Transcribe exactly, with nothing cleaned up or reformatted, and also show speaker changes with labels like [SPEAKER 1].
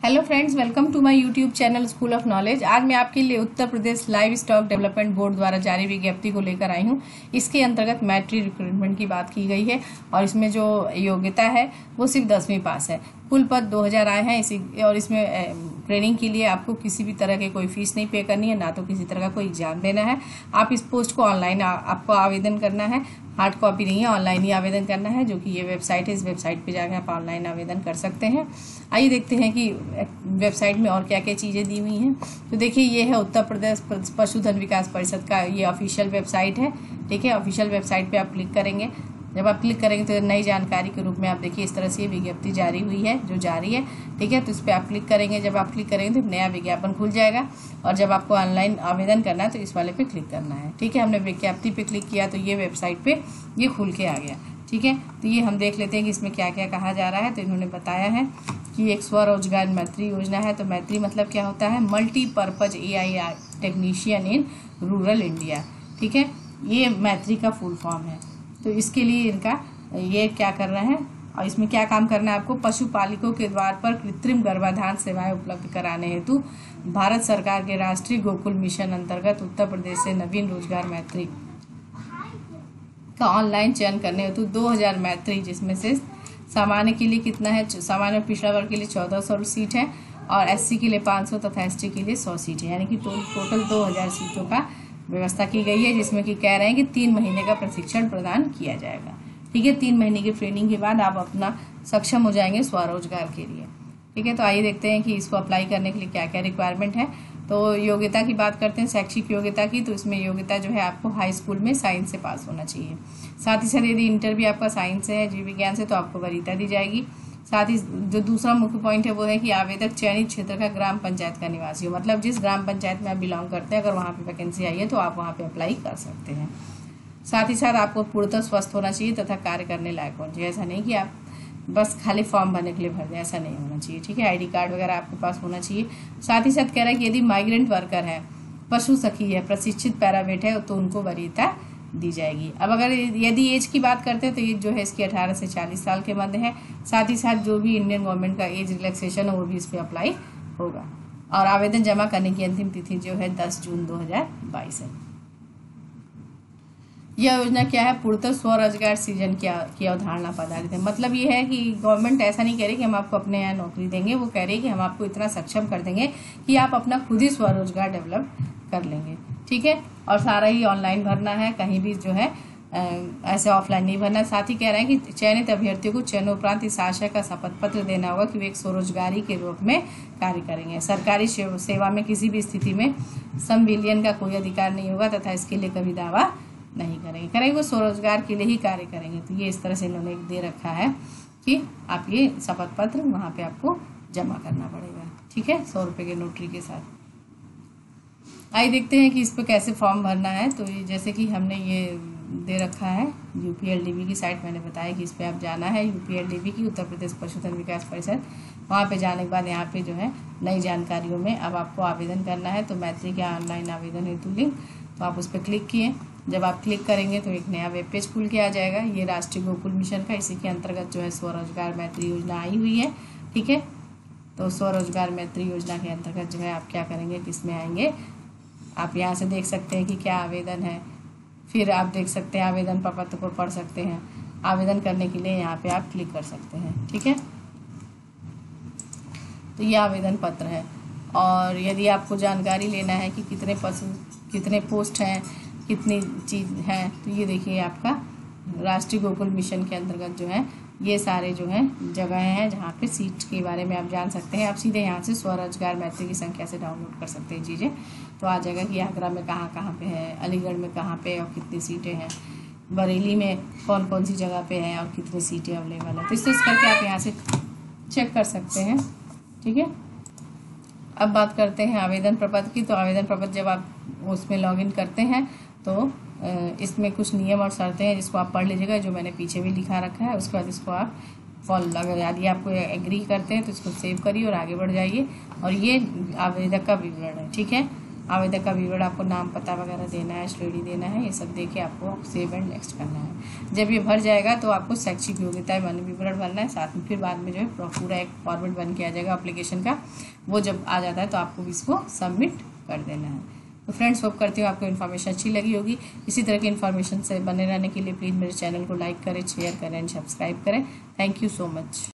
[SPEAKER 1] Hello friends, welcome to my YouTube channel school of knowledge. आज मैं आपके लिए Uttar Pradesh livestock development board द्वारा जारी विज्ञप्ति को लेकर आई हूं। इसके अंतर्गत मैट्री रिक्रूटमेंट की बात की गई है और इसमें जो योग्यता है वो सिर्फ दसवीं पास है। कुल पद दो हज़ार आए हैं इसी और इसमें ट्रेनिंग के लिए आपको किसी भी तरह की कोई फीस नहीं पे करनी है, ना तो किसी तरह का कोई एग्जाम देना है। आप इस पोस्ट को ऑनलाइन आपको आवेदन करना है, हार्ड कॉपी नहीं है, ऑनलाइन ही आवेदन करना है, जो कि ये वेबसाइट है। इस वेबसाइट पे जाकर आप ऑनलाइन आवेदन कर सकते हैं। आइए देखते हैं कि वेबसाइट में और क्या क्या चीज़ें दी हुई हैं। तो देखिए, ये है उत्तर प्रदेश पशुधन विकास परिषद का ये ऑफिशियल वेबसाइट है। ठीक है, ऑफिशियल वेबसाइट पे आप क्लिक करेंगे। जब आप क्लिक करेंगे तो नई जानकारी के रूप में आप देखिए इस तरह से विज्ञप्ति जारी हुई है, जो जारी है। ठीक है, तो इस पर आप क्लिक करेंगे। जब आप क्लिक करेंगे तो नया विज्ञापन खुल जाएगा और जब आपको ऑनलाइन आवेदन करना है तो इस वाले पे क्लिक करना है। ठीक है, हमने विज्ञप्ति पे क्लिक किया तो ये वेबसाइट पे ये खुल के आ गया। ठीक है, तो ये हम देख लेते हैं कि इसमें क्या क्या कहा जा रहा है। तो इन्होंने बताया है कि एक स्वरोजगार मैत्री योजना है। तो मैत्री मतलब क्या होता है? Multipurpose A I technician in rural India. ठीक है, ये मैत्री का फुल फॉर्म है। तो इसके लिए इनका ये क्या कर रहे हैं और इसमें क्या काम करना है आपको? पशुपालकों के द्वार पर कृत्रिम गर्भाधान सेवाएं उपलब्ध कराने हेतु भारत सरकार के राष्ट्रीय गोकुल मिशन अंतर्गत उत्तर प्रदेश से नवीन रोजगार मैत्री का ऑनलाइन चयन करने हेतु दो हज़ार मैत्री, जिसमें से सामान्य के लिए कितना है? सामान्य पिछड़ा वर्ग के लिए चौदह सौ सीट है और एससी के लिए पाँच सौ तथा एसटी के लिए सौ सीट है। यानी कि तो, टोटल दो हज़ार सीटों का व्यवस्था की गई है, जिसमें कि कह रहे हैं कि तीन महीने का प्रशिक्षण प्रदान किया जाएगा। ठीक है, तीन महीने की ट्रेनिंग के बाद आप अपना सक्षम हो जाएंगे स्वरोजगार के लिए। ठीक है, तो आइए देखते हैं कि इसको अप्लाई करने के लिए क्या क्या रिक्वायरमेंट है। तो योग्यता की बात करते हैं, शैक्षिक योग्यता की। तो इसमें योग्यता जो है आपको हाई स्कूल में साइंस से पास होना चाहिए। साथ ही साथ यदि इंटर भी आपका साइंस से है, जीव विज्ञान से, तो आपको वरीयता दी जाएगी। साथ ही जो दूसरा मुख्य पॉइंट है वो है कि आवेदक चयनित क्षेत्र का ग्राम पंचायत का निवासी हो। मतलब जिस ग्राम पंचायत में आप बिलोंग करते हैं, अगर वहाँ पे वैकेंसी आई है तो आप वहाँ पे अप्लाई कर सकते हैं। साथ ही साथ आपको पूर्णतः स्वस्थ होना चाहिए तथा कार्य करने लायक होना चाहिए। ऐसा नहीं कि आप बस खाली फॉर्म भरने के लिए भर दें, ऐसा नहीं होना चाहिए। ठीक है, आईडी कार्ड वगैरह आपके पास होना चाहिए। साथ ही साथ कह रहा है कि यदि माइग्रेंट वर्कर है, पशु सखी है, प्रशिक्षित पैरामेट है, तो उनको वरीयता दी जाएगी। अब अगर यदि एज की बात करते हैं तो ये जो है इसकी अठारह से चालीस साल के मध्य है। साथ ही साथ जो भी इंडियन गवर्नमेंट का एज रिलैक्सेशन है वो भी इस पर अप्लाई होगा। और आवेदन जमा करने की अंतिम तिथि जो है दस जून दो हज़ार बाईस है। यह योजना क्या है? पूर्णतः स्वरोजगार सृजन की की अवधारणा पर आधारित है। मतलब ये है कि गवर्नमेंट ऐसा नहीं कह रही कि हम आपको अपने यहाँ नौकरी देंगे, वो कह रही है कि हम आपको इतना सक्षम कर देंगे कि आप अपना खुद ही स्वरोजगार डेवलप कर लेंगे। ठीक है, और सारा ही ऑनलाइन भरना है, कहीं भी जो है ऐसे ऑफलाइन नहीं भरना। साथ ही कह रहे हैं कि चयनित अभ्यर्थियों को चयन उपरांत इस आशय का शपथ पत्र देना होगा कि वे एक स्वरोजगारी के रूप में कार्य करेंगे। सरकारी सेवा में किसी भी स्थिति में संविलियन का कोई अधिकार नहीं होगा तथा इसके लिए कभी दावा नहीं करेंगे। करेंगे वो स्वरोजगार के लिए ही कार्य करेंगे। तो ये इस तरह से इन्होंने दे रखा है कि आप ये शपथ पत्र वहाँ पे आपको जमा करना पड़ेगा। ठीक है, सौ रुपये के नोटरी के साथ। आइए देखते हैं कि इस पर कैसे फॉर्म भरना है। तो ये जैसे कि हमने ये दे रखा है यूपीएलडीबी की साइट, मैंने बताया कि इस पर आप जाना है, यूपीएलडीबी की उत्तर प्रदेश पशुधन विकास परिषद। वहाँ पे जाने के बाद यहाँ पे जो है नई जानकारियों में अब आपको आवेदन करना है। तो मैत्री का ऑनलाइन आवेदन हेतु लिंक, तो आप उस पर क्लिक किए। जब आप क्लिक करेंगे तो एक नया वेब पेज खुल के आ जाएगा। ये राष्ट्रीय गोकुल मिशन का, इसी के अंतर्गत जो है स्वरोजगार मैत्री योजना आई हुई है। ठीक है, तो स्वरोजगार मैत्री योजना के अंतर्गत जो है आप क्या करेंगे, किसमें आएंगे, आप यहाँ से देख सकते हैं कि क्या आवेदन है। फिर आप देख सकते हैं आवेदन पत्र को पढ़ सकते हैं। आवेदन करने के लिए यहाँ पे आप क्लिक कर सकते हैं। ठीक है, तो ये आवेदन पत्र है। और यदि आपको जानकारी लेना है कि कितने पशु कितने पोस्ट हैं, कितनी चीज़ है, तो ये देखिए आपका राष्ट्रीय गोकुल मिशन के अंतर्गत जो है ये सारे जो हैं जगह हैं जहाँ पे सीट के बारे में आप जान सकते हैं। आप सीधे यहाँ से स्वरोजगार मैत्री की संख्या से डाउनलोड कर सकते हैं चीज़ें। तो आ जाएगा कि आगरा में कहाँ कहाँ पे है, अलीगढ़ में कहाँ पे और कितनी सीटें हैं, बरेली में कौन कौन सी जगह पे है और कितनी सीटें अवेलेबल है। तो इस तरह करके आप यहाँ से चेक कर सकते हैं। ठीक है, अब बात करते हैं आवेदन प्रपत्र की। तो आवेदन प्रपत्र जब आप उसमें लॉगिन करते हैं तो इसमें कुछ नियम और शर्तें हैं जिसको आप पढ़ लीजिएगा, जो मैंने पीछे भी लिखा रखा है। उसके बाद इसको आप फॉलो, अगर यदि आपको एग्री करते हैं तो इसको सेव करिए और आगे बढ़ जाइए। और ये आवेदक का विवरण है। ठीक है, आवेदक का विवरण, आपको नाम पता वगैरह देना है, श्रेणी देना है, ये सब देके आपको सेव एंड नेक्स्ट करना है। जब ये भर जाएगा तो आपको शैक्षिक योग्यता मान विवरण भरना है, साथ में फिर बाद में जो है पूरा एक फॉर्मेट बन के आ जाएगा एप्लीकेशन का। वो जब आ जाता है तो आपको इसको सबमिट कर देना है। तो फ्रेंड्स, होप करती हूँ आपको इन्फॉर्मेशन अच्छी लगी होगी। इसी तरह की इन्फॉर्मेशन से बने रहने के लिए प्लीज़ मेरे चैनल को लाइक करें, शेयर करें एंड सब्सक्राइब करें। Thank you so much.